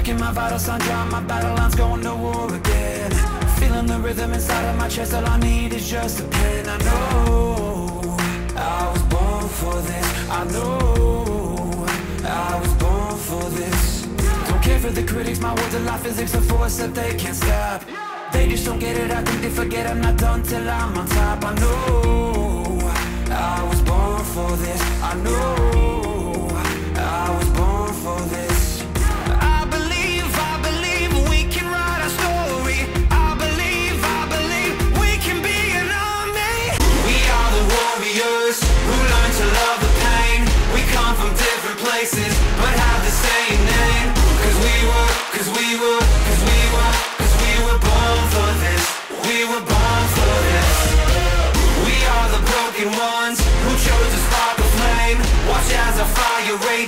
Checking my vital signs, drawing my battle lines, going to war again. Feeling the rhythm inside of my chest, all I need is just a pen. I know I was born for this. I know I was born for this. Don't care for the critics, my words are like physics, a force that they can't stop. They just don't get it, I think they forget I'm not done till I'm on top. I know I was born for this. I know I was born for this. I believe we can write our story. I believe we can be an army. We are the warriors who learn to love the pain. We come from different places but have the same name. Cause we were born for this. We were born for this. We are the broken ones who chose to spark a flame. Watch as our fire rages.